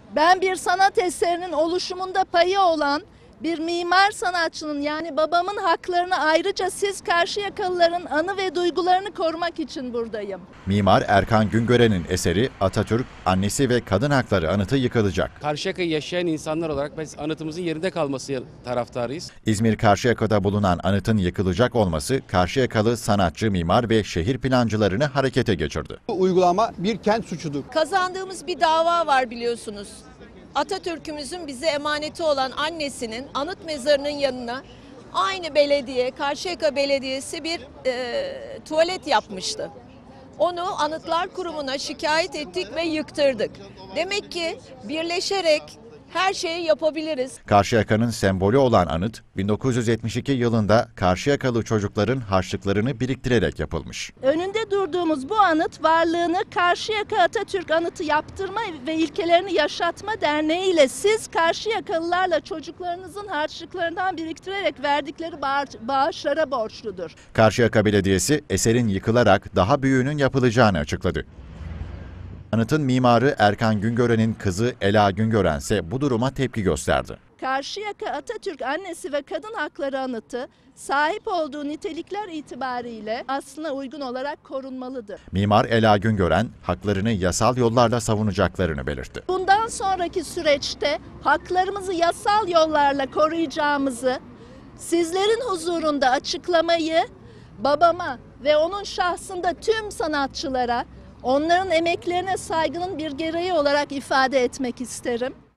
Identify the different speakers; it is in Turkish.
Speaker 1: Ben bir sanat eserinin oluşumunda payı olan bir mimar sanatçının, yani babamın haklarını ayrıca siz Karşıyakalıların anı ve duygularını korumak için buradayım.
Speaker 2: Mimar Erkan Güngören'in eseri Atatürk, Annesi ve Kadın Hakları Anıtı yıkılacak.
Speaker 3: Karşıyaka'yı yaşayan insanlar olarak biz anıtımızın yerinde kalması taraftarıyız.
Speaker 2: İzmir Karşıyaka'da bulunan anıtın yıkılacak olması Karşıyakalı sanatçı, mimar ve şehir plancılarını harekete geçirdi.
Speaker 4: Bu uygulama bir kent suçudur.
Speaker 5: Kazandığımız bir dava var biliyorsunuz. Atatürk'ümüzün bize emaneti olan annesinin anıt mezarının yanına aynı belediye, Karşıyaka Belediyesi bir tuvalet yapmıştı. Onu Anıtlar Kurumu'na şikayet ettik ve yıktırdık. Demek ki birleşerek her şeyi yapabiliriz.
Speaker 2: Karşıyaka'nın sembolü olan anıt, 1972 yılında Karşıyakalı çocukların harçlıklarını biriktirerek yapılmış.
Speaker 1: Önünde durduğumuz bu anıt, varlığını Karşıyaka Atatürk Anıtı Yaptırma ve İlkelerini Yaşatma Derneği ile siz Karşıyakalılarla çocuklarınızın harçlıklarından biriktirerek verdikleri bağışlara borçludur.
Speaker 2: Karşıyaka Belediyesi eserin yıkılarak daha büyüğünün yapılacağını açıkladı. Anıtın mimarı Erkan Güngören'in kızı Ela Güngören ise bu duruma tepki gösterdi.
Speaker 1: Karşıyaka Atatürk Annesi ve Kadın Hakları Anıtı sahip olduğu nitelikler itibariyle aslına uygun olarak korunmalıdır.
Speaker 2: Mimar Ela Güngören haklarını yasal yollarla savunacaklarını belirtti.
Speaker 1: Bundan sonraki süreçte haklarımızı yasal yollarla koruyacağımızı, sizlerin huzurunda açıklamayı babama ve onun şahsında tüm sanatçılara, onların emeklerine saygının bir gereği olarak ifade etmek isterim.